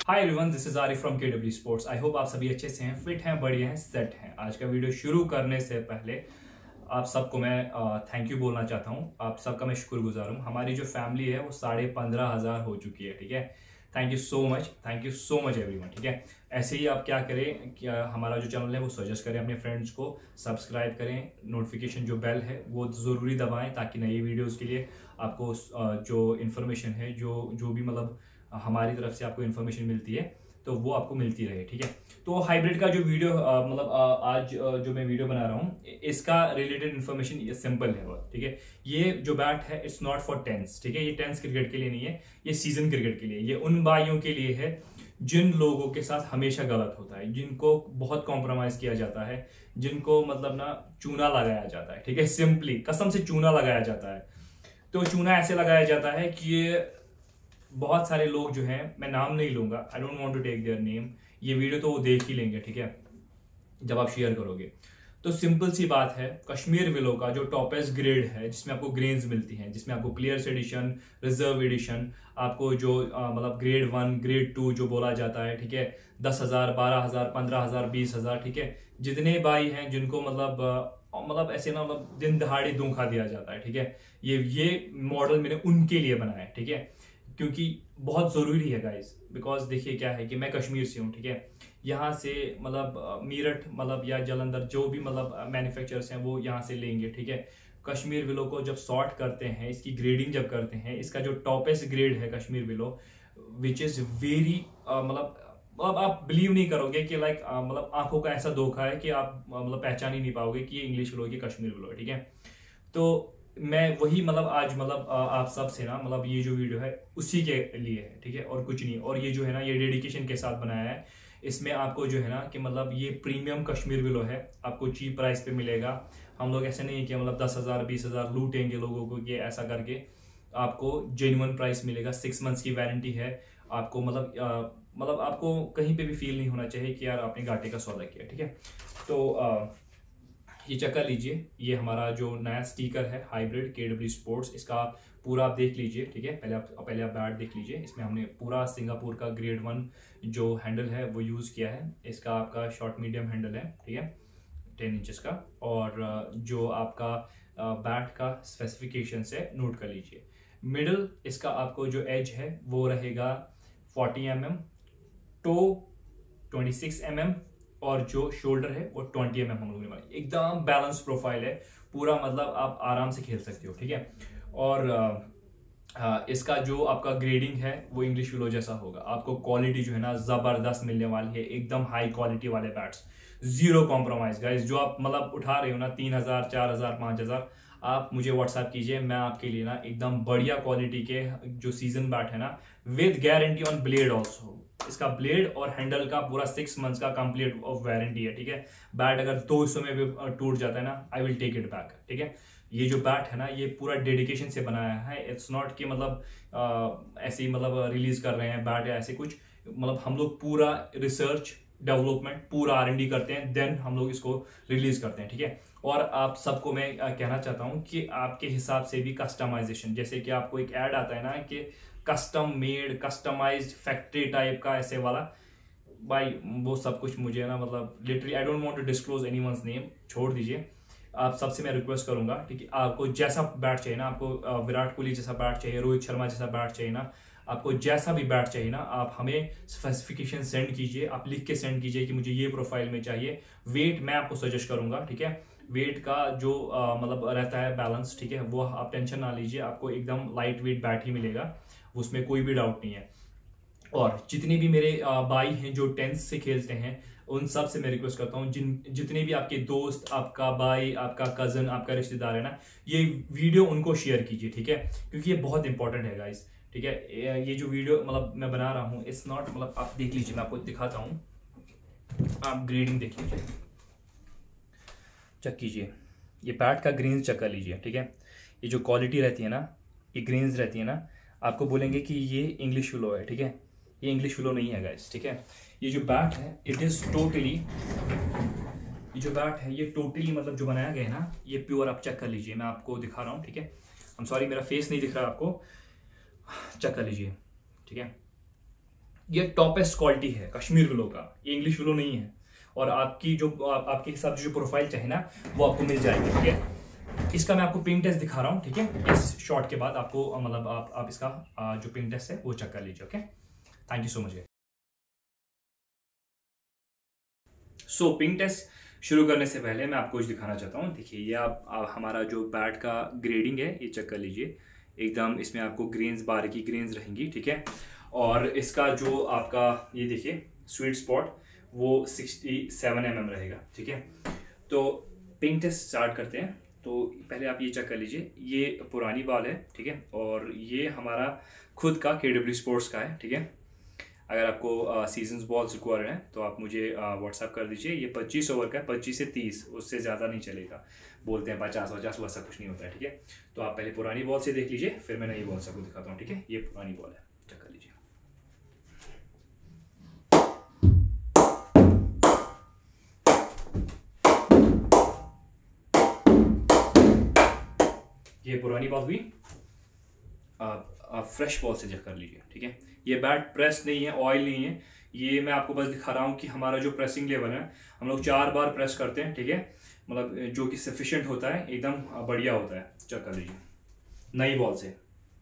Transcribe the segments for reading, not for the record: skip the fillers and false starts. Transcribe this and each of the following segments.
Hi everyone, this is Arif from KW sports. I hope आप सभी अच्छे से हैं, फिट हैं, बढ़िया हैं, सेट हैं। आज का वीडियो शुरू करने से पहले आप सबको मैं थैंक यू बोलना चाहता हूं। आप सबका मैं शुक्रगुजार हूं। हमारी जो फैमिली है वो 15,500 हो चुकी है। ठीक है, thank you so much, thank you so much everyone. ठीक है, ऐसे ही आप क्या करें कि हमारा जो चैनल है वो सजेस्ट करें अपने फ्रेंड्स को, सब्सक्राइब करें, नोटिफिकेशन जो बेल है वो ज़रूरी दबाएं ताकि नई वीडियोज़ के लिए आपको जो इन्फॉर्मेशन है, जो भी मतलब हमारी तरफ से आपको इन्फॉर्मेशन मिलती है तो वो आपको मिलती रहे। ठीक है, तो हाइब्रिड का जो वीडियो आज जो मैं वीडियो बना रहा हूँ इसका रिलेटेड इन्फॉर्मेशन ये सिंपल है। ठीक है, ये जो बैट है इट्स नॉट फॉर टेंस। ठीक है, ये टेंस क्रिकेट के लिए नहीं है, ये सीजन क्रिकेट के लिए। ये उन भाइयों के लिए है जिन लोगों के साथ हमेशा गलत होता है, जिनको बहुत कॉम्प्रोमाइज किया जाता है, जिनको मतलब ना चूना लगाया जाता है। ठीक है, सिंपली कसम से चूना लगाया जाता है। तो चूना ऐसे लगाया जाता है कि ये बहुत सारे लोग जो हैं, मैं नाम नहीं लूंगा, I don't want to take their name, ये वीडियो तो वो देख ही लेंगे। ठीक है, जब आप शेयर करोगे तो सिंपल सी बात है, कश्मीर विलो का जो टॉपेस्ट ग्रेड है जिसमें आपको ग्रेन्स मिलती हैं, जिसमें आपको प्लेयर्स एडिशन, रिजर्व एडिशन, आपको जो मतलब ग्रेड 1 ग्रेड 2 जो बोला जाता है। ठीक है, 10,000 12,000 15,000 20,000। ठीक है, जितने भाई हैं जिनको मतलब ऐसे ना मतलब दिन दहाड़े धोखा दिया जाता है। ठीक है, ये मॉडल मैंने उनके लिए बनाया है। ठीक है, क्योंकि बहुत जरूरी है गाइस, बिकॉज देखिए क्या है कि मैं कश्मीर से हूँ। ठीक है, यहाँ से मतलब मीरठ मतलब या जलंधर जो भी मतलब मैन्युफैक्चरर्स हैं वो यहाँ से लेंगे। ठीक है, कश्मीर विलो को जब सॉर्ट करते हैं, इसकी ग्रेडिंग जब करते हैं, इसका जो टॉपेस्ट ग्रेड है Kashmir willow which is very मतलब आप बिलीव नहीं करोगे कि लाइक मतलब आंखों का ऐसा धोखा है कि आप मतलब पहचान ही नहीं पाओगे कि ये इंग्लिश विलो है कि कश्मीर विलो है। ठीक है, तो मैं वही मतलब आज मतलब आप सब से ना मतलब ये जो वीडियो है उसी के लिए है। ठीक है, और कुछ नहीं। और ये जो है ना ये डेडिकेशन के साथ बनाया है। इसमें आपको जो है ना कि मतलब ये प्रीमियम कश्मीर विलो है, आपको चीप प्राइस पे मिलेगा। हम लोग ऐसे नहीं कि मतलब 10,000 20,000 लूटेंगे लोगों को कि ऐसा करके। आपको जेन्युइन प्राइस मिलेगा, 6 मंथ्स की वारंटी है। आपको मतलब आपको कहीं पे भी फील नहीं होना चाहिए कि यार आपने घाटे का सौदा किया। ठीक है, तो ये चेक कर लीजिए, ये हमारा जो नया स्टिकर है हाइब्रिड केडब्ल्यू स्पोर्ट्स, इसका पूरा आप देख लीजिए। ठीक है, पहले आप बैट देख लीजिए। इसमें हमने पूरा सिंगापुर का ग्रेड 1 जो हैंडल है वो यूज़ किया है। इसका आपका शॉर्ट मीडियम हैंडल है। ठीक है, 10 इंचेस का। और जो आपका बैट का स्पेसिफिकेशन से नोट कर लीजिए। मिडल इसका आपको जो एज है वो रहेगा 40 mm, टो 26 mm, और जो शोल्डर है वो 20 mm हम लोगों ने बनाई। एकदम बैलेंस प्रोफाइल है पूरा, मतलब आप आराम से खेल सकते हो। ठीक है, और इसका जो आपका ग्रेडिंग है वो इंग्लिश विलो जैसा होगा। आपको क्वालिटी जो है ना जबरदस्त मिलने वाली है, एकदम हाई क्वालिटी वाले बैट्स, जीरो कॉम्प्रोमाइज गाइस। जो आप मतलब उठा रहे हो ना 3,000 4,000 5,000, आप मुझे व्हाट्सएप कीजिए, मैं आपके लिए ना एकदम बढ़िया क्वालिटी के जो सीजन बैट है ना with guarantee on blade also. इसका ब्लेड और हैंडल का पूरा 6 मंथ्स का कंप्लीट ऑफ वारंटी है। ठीक है, बैट अगर 2 हिस्सों में भी टूट जाता है ना, I will take it back. ठीक है, ये जो बैट है ना ये पूरा डेडिकेशन से बनाया है। इट्स नॉट कि मतलब ऐसे ही मतलब रिलीज कर रहे हैं बैट या ऐसे कुछ। मतलब हम लोग पूरा रिसर्च डेवलपमेंट पूरा R&D करते हैं, देन हम लोग इसको रिलीज करते हैं। ठीक है, और आप सबको मैं कहना चाहता हूं कि आपके हिसाब से भी कस्टमाइजेशन, जैसे कि आपको एक ऐड आता है ना कि custom made customized factory type का ऐसे वाला, भाई वो सब कुछ मुझे ना मतलब literally I don't want to disclose anyone's name, छोड़ दीजिए। आप सबसे मैं रिक्वेस्ट करूंगा, ठीक है, आपको जैसा बैट चाहिए ना, आपको विराट कोहली जैसा बैट चाहिए, रोहित शर्मा जैसा बैट चाहिए ना, आपको जैसा भी बैट चाहिए ना, आप हमें स्पेसिफिकेशन सेंड कीजिए। आप लिख के सेंड कीजिए कि मुझे ये प्रोफाइल में चाहिए। वेट मैं आपको सजेस्ट करूंगा। ठीक है, वेट का जो मतलब रहता है बैलेंस, ठीक है, वो आप टेंशन ना लीजिए, आपको एकदम लाइट वेट बैट ही मिलेगा, उसमें कोई भी डाउट नहीं है। और जितने भी मेरे भाई हैं जो 10th से खेलते हैं, उन सब से मैं रिक्वेस्ट करता हूँ, जितने भी आपके दोस्त, आपका भाई, आपका कजन, आपका रिश्तेदार है ना, ये वीडियो उनको शेयर कीजिए। ठीक है, क्योंकि ये बहुत इंपॉर्टेंट है गाइस। ठीक है, ये जो वीडियो मतलब मैं बना रहा हूँ इट्स नॉट मतलब आप देख लीजिए, मैं आपको दिखाता हूँ, आप ग्रेडिंग देख लीजिए, चेक कीजिए, ये बैट का ग्रेन्स चेक कर लीजिए। ठीक है, ये जो क्वालिटी रहती है ना, ये ग्रेन्स रहती है ना, आपको बोलेंगे कि ये इंग्लिश विलो है। ठीक है, ये इंग्लिश विलो नहीं है गाइस। ठीक है, ये जो बैट है इट इज टोटली, ये जो बैट है ये टोटली मतलब जो बनाया गया है ना, ये प्योर, आप चेक कर लीजिए, मैं आपको दिखा रहा हूँ। ठीक है, आई एम सॉरी मेरा फेस नहीं दिख रहा आपको, चेक कर लीजिए। ठीक है, ये टॉपेस्ट क्वालिटी है कश्मीर विलो का, ये इंग्लिश विलो नहीं है। और आपकी जो आपके हिसाब से जो प्रोफाइल चाहिए ना वो आपको मिल जाएगी, ठीक है। इसका मैं आपको पिंग टेस्ट दिखा रहा हूँ, ठीक है। इस शॉट के बाद आपको मतलब आप इसका जो पिंग टेस्ट है वो चेक कर लीजिए, okay. Thank you so much. So ping test शुरू करने से पहले मैं आपको कुछ दिखाना चाहता हूँ। देखिए ये आप हमारा जो बैट का ग्रेडिंग है ये चेक कर लीजिए। एकदम इसमें आपको ग्रेन्स, बारीकी ग्रेन्स रहेंगी, ठीक है। और इसका जो आपका ये देखिए स्वीट स्पॉट वो 67 mm रहेगा, ठीक है। तो पिंग टेस्ट स्टार्ट करते हैं। तो पहले आप ये चेक कर लीजिए, ये पुरानी बॉल है, ठीक है। और ये हमारा खुद का KW स्पोर्ट्स का है, ठीक है। अगर आपको सीजन्स बॉल्स रिक्वायर्ड हैं तो आप मुझे व्हाट्सअप कर दीजिए। ये 25 ओवर का है, 25 से 30, उससे ज़्यादा नहीं चलेगा। बोलते हैं 50 वैसा कुछ नहीं होता है, ठीक है। तो आप पहले पुरानी बॉल से देख लीजिए, फिर मैं नई बॉल से आपको दिखाता हूँ, ठीक है। ये पुरानी बॉल है, चेक कर लीजिए। ये पुरानी बॉल हुई। आप फ्रेश बॉल से चेक कर लीजिए, ठीक है। ये बैट प्रेस नहीं है, ऑयल नहीं है, ये मैं आपको बस दिखा रहा हूँ कि हमारा जो प्रेसिंग लेवल है हम लोग 4 बार प्रेस करते हैं, ठीक है। मतलब जो कि सफिशिएंट होता है, एकदम बढ़िया होता है। चेक कर लीजिए नई बॉल से।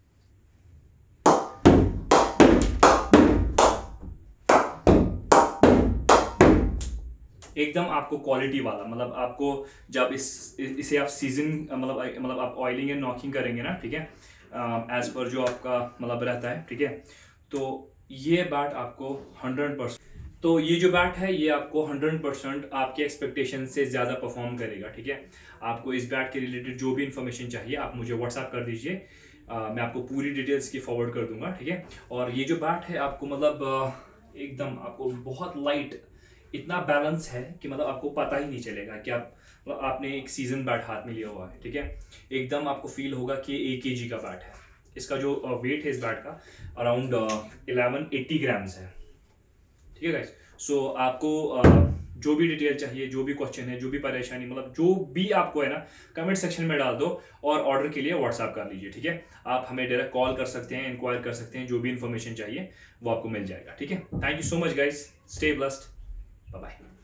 एकदम आपको क्वालिटी वाला, मतलब आपको जब इसे आप सीजन मतलब आप ऑयलिंग एंड नॉकिंग करेंगे ना, ठीक है, एज पर जो आपका मतलब रहता है, ठीक है। तो ये बैट आपको 100%, तो ये जो बैट है ये आपको 100% आपके एक्सपेक्टेशन से ज़्यादा परफॉर्म करेगा, ठीक है। आपको इस बैट के रिलेटेड जो भी इंफॉर्मेशन चाहिए आप मुझे व्हाट्सएप कर दीजिए, मैं आपको पूरी डिटेल्स की फॉरवर्ड कर दूंगा, ठीक है। और ये जो बैट है आपको मतलब एकदम आपको बहुत लाइट, इतना बैलेंस है कि मतलब आपको पता ही नहीं चलेगा कि आपने एक सीजन बैट हाथ में लिया हुआ है, ठीक है। एकदम आपको फील होगा कि 1 kg का बैट है। इसका जो वेट है इस बैट का अराउंड 1180 ग्राम्स है, ठीक है गाइस। सो आपको जो भी डिटेल चाहिए, जो भी क्वेश्चन है, जो भी परेशानी, मतलब जो भी आपको है ना, कमेंट सेक्शन में डाल दो और ऑर्डर के लिए व्हाट्सएप कर लीजिए, ठीक है। आप हमें डायरेक्ट कॉल कर सकते हैं, इंक्वायर कर सकते हैं, जो भी इन्फॉर्मेशन चाहिए वो आपको मिल जाएगा, ठीक है। Thank you so much guys, stay blessed, bye bye.